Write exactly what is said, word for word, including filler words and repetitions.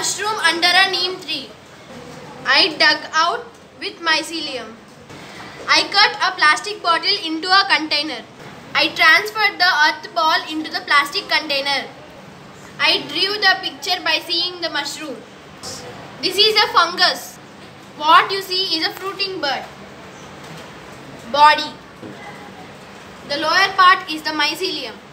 mushroom under a neem tree. I dug out with mycelium. I cut a plastic bottle into a container. I transferred the earth ball into the plastic container. I drew the picture by seeing the mushroom. This is a fungus. What you see is a fruiting bud. Body. The lower part is the mycelium.